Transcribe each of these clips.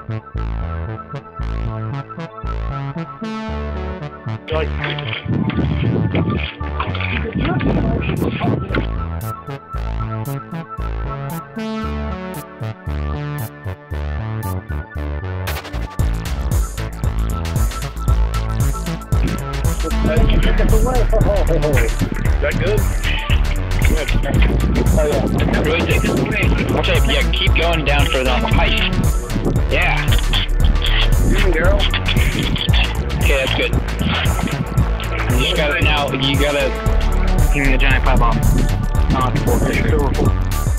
Is that good? Oh yeah. Really take this away. Watch out, yeah, keep going down further on the pipe. Yeah. Girl. Okay, that's good. You just gotta now you gotta give me the giant pipe bomb. Not the four.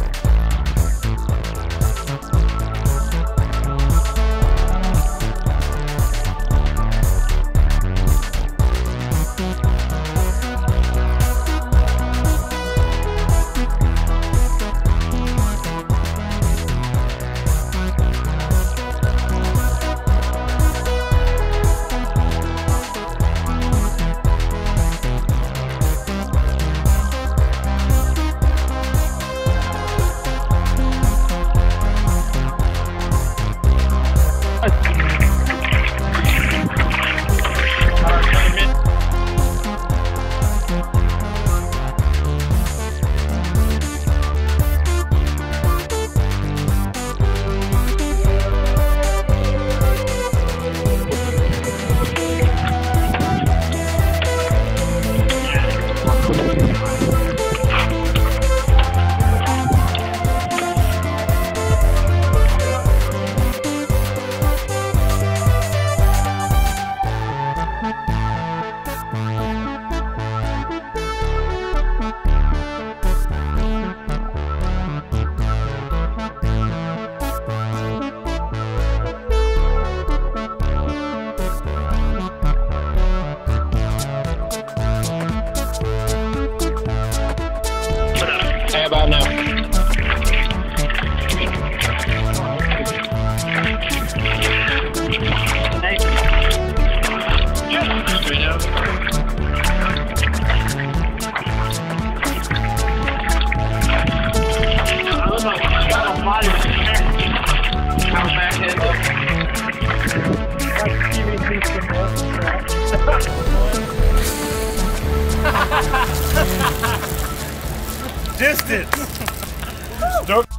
About now. Distance. Don't